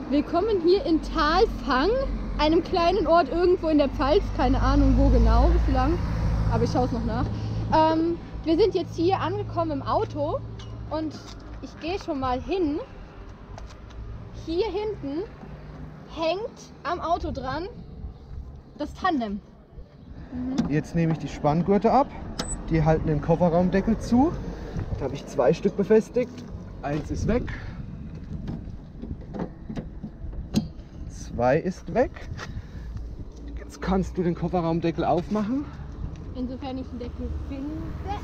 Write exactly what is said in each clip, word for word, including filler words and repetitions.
Willkommen hier in Talfang, einem kleinen Ort irgendwo in der Pfalz, keine Ahnung wo genau, bislang, aber ich schaue es noch nach. Ähm, wir sind jetzt hier angekommen im Auto und ich gehe schon mal hin. Hier hinten hängt am Auto dran das Tandem. Mhm. Jetzt nehme ich die Spanngurte ab, die halten den Kofferraumdeckel zu. Da habe ich zwei Stück befestigt, eins ist weg. Zwei ist weg. Jetzt kannst du den Kofferraumdeckel aufmachen. Insofern ich den Deckel finde.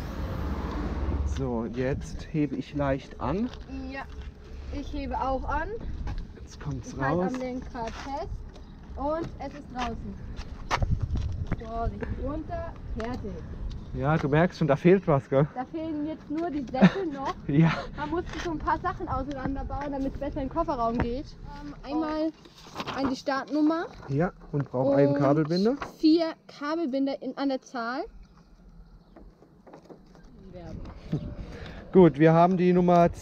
So, jetzt hebe ich leicht an. Ja, ich hebe auch an. Jetzt kommt es Ich halte raus. am Lenkrad fest und es ist draußen. Vorsicht, runter, fertig. Ja, du merkst schon, da fehlt was, gell? Da fehlen jetzt nur die Sättel noch. Ja. Man musste so ein paar Sachen auseinanderbauen, damit es besser in den Kofferraum geht. Ähm, einmal an die Startnummer. Ja, und braucht einen Kabelbinder. Vier Kabelbinder in, an der Zahl. Gut, wir haben die Nummer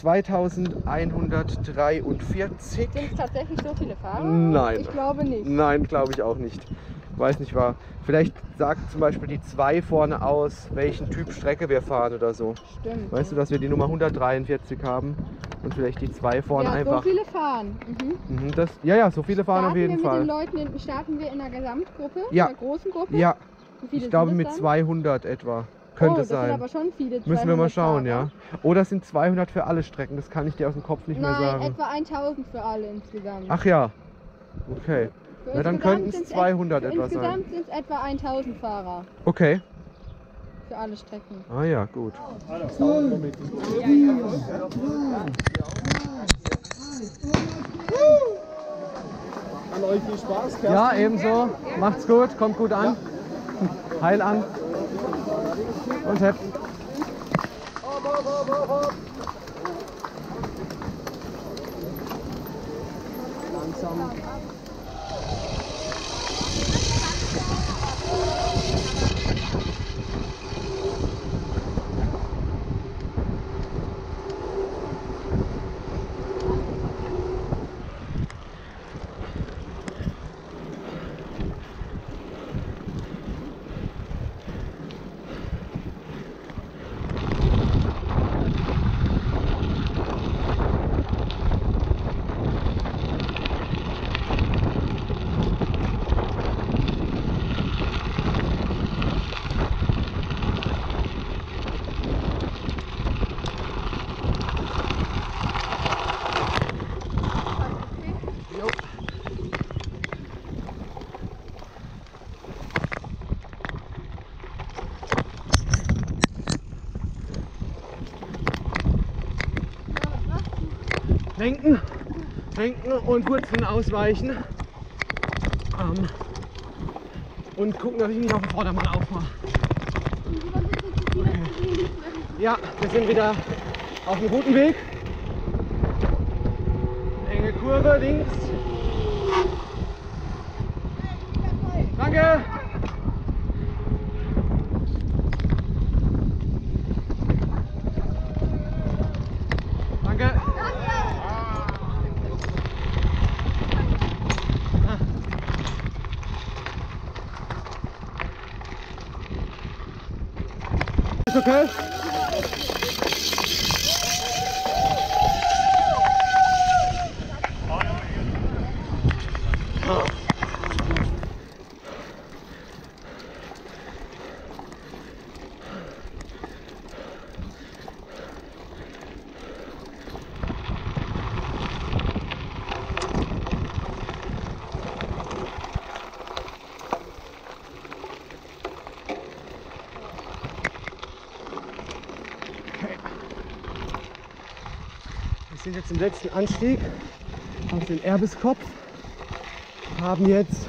zweitausendeinhundertdreiundvierzig. Sind es tatsächlich so viele Fahrer? Nein. Ich glaube nicht. Nein, glaube ich auch nicht. Weiß nicht wahr. Vielleicht sagt zum Beispiel die zwei vorne aus, welchen Typ Strecke wir fahren oder so. Stimmt. Weißt du, dass wir die Nummer hundertdreiundvierzig haben und vielleicht die zwei vorne ja, einfach. so viele fahren. Mhm. Mhm, das, ja, ja, so viele fahren Starten auf jeden wir Fall. Mit den Leuten in, starten wir in einer Gesamtgruppe? Ja. In einer großen Gruppe? Ja, Wie viele ich glaube sind mit das dann? zweihundert etwa. Könnte oh, das sein. Sind aber schon viele. Müssen wir mal schauen, Fahrer. ja. Oder sind zweihundert für alle Strecken, das kann ich dir aus dem Kopf nicht Nein, mehr sagen. etwa tausend für alle insgesamt. Ach ja, okay. Für Na, dann insgesamt könnten es sind's zweihundert et- etwa sein. Insgesamt sind es etwa tausend Fahrer Okay. für alle Strecken. Ah ja, gut. An euch viel Spaß, Kerstin. Ja, ebenso. Macht's gut, kommt gut an. Heil an. Und hepp. Hopp, hopp, hopp, hopp, hopp. Langsam. Lenken, lenken und kurz ausweichen. Ähm, und gucken, dass ich nicht auf den Vordermann aufmache. Okay. Ja, wir sind wieder auf einem guten Weg. Enge Kurve links. Danke! Danke! Ist okay? Wir sind jetzt im letzten Anstieg auf den Erbiskopf, haben jetzt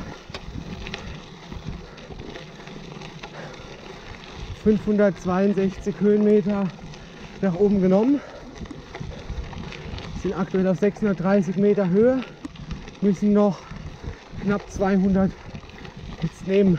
fünfhundertzweiundsechzig Höhenmeter nach oben genommen, sind aktuell auf sechshundertdreißig Meter Höhe, müssen noch knapp zweihundert jetzt nehmen.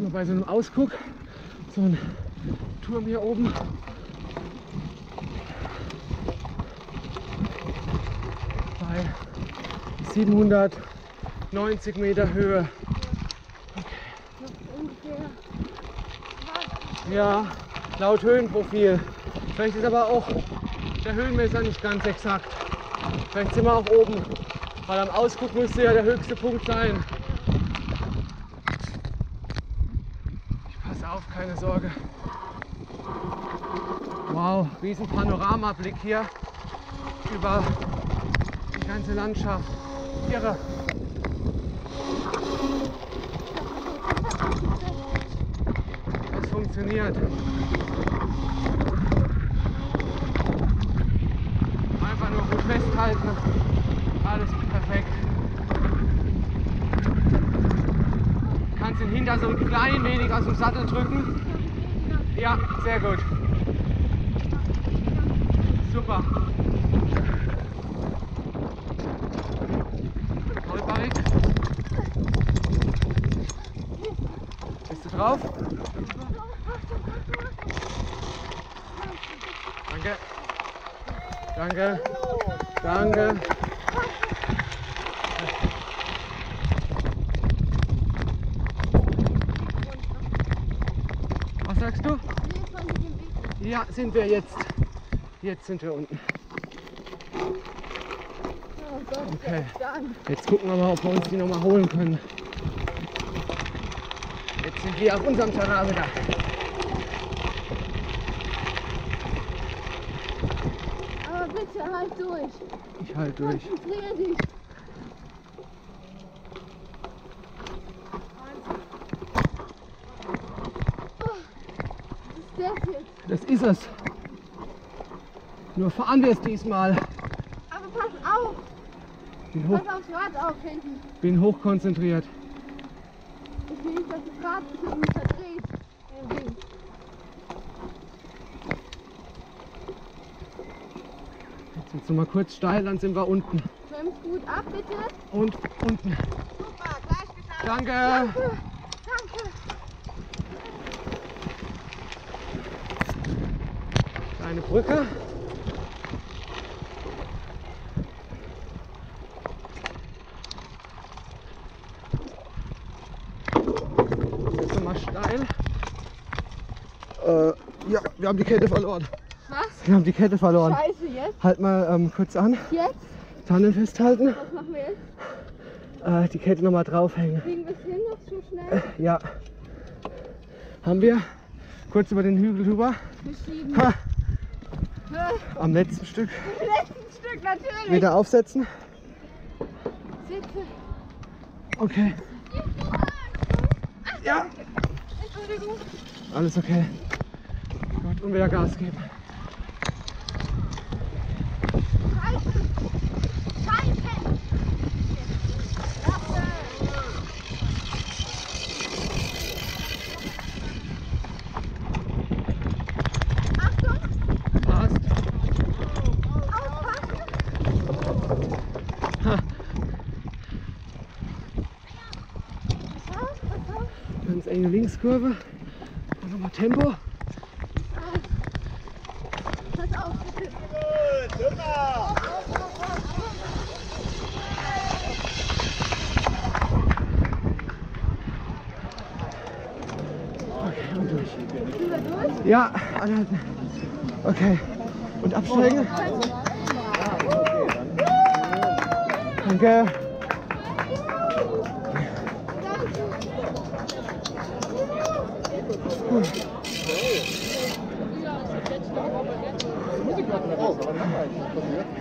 Sind wir bei so einem Ausguck, so ein Turm hier oben. Bei siebenhundertneunzig Meter Höhe. Ja, laut Höhenprofil. Vielleicht ist aber auch der Höhenmesser nicht ganz exakt. Vielleicht sind wir auch oben, weil am Ausguck müsste ja der höchste Punkt sein. Ich passe auf, keine Sorge. Wow, riesen Panoramablick hier über die ganze Landschaft. Irre. Das funktioniert. Einfach nur gut festhalten. Alles perfekt. Kannst den Hinter so ein klein wenig aus dem Sattel drücken. Ja, sehr gut. Super. Holperig. Bist du drauf? Danke. Danke. Danke. Was sagst du? Ja, sind wir jetzt. Jetzt sind wir unten. Okay. Jetzt gucken wir mal, ob wir uns die noch mal holen können. Jetzt sind wir auf unserem Terrain wieder. Aber bitte halt durch. Ich halte durch. Konzentrier dich. Oh, was ist das jetzt? Das ist es. Nur fahren wir es diesmal. Aber pass auf. Bin, hoch, Pass aufs Rad auf hinten. bin hochkonzentriert. Ich will nicht, dass das Rad sich irgendwie verdreht. Irgendwie. Jetzt wird's noch mal kurz steil, dann sind wir unten. Schwimmst gut ab, bitte. Und unten. Super, gleich geschafft. Danke. Danke. Danke. Kleine Brücke. Jetzt noch mal steil. Äh, ja, wir haben die Kette verloren. Was? Wir haben die Kette verloren. Scheiße, jetzt? Halt mal ähm, kurz an. Jetzt? Tannen festhalten. Was machen wir jetzt? Äh, die Kette noch mal draufhängen. Kriegen wir es hin noch so schnell? Ja. Haben wir. Kurz über den Hügel rüber. Beschieben. Ha, Ja, am letzten Stück. im letzten Stück natürlich. Wieder aufsetzen. Sitze. Okay. Ja. Entschuldigung. Alles okay. Gut, und wieder Gas geben. Scheiße. Scheiße. Lasse. Achtung. Passt. Aufpassen. Ha. Pass auf, pass auf. Ganz enge Linkskurve. Und nochmal Tempo. Pass auf, bitte. Okay, und durch. Sind wir durch? Ja, anhalten. Okay. Und absteigen. Danke. Gut.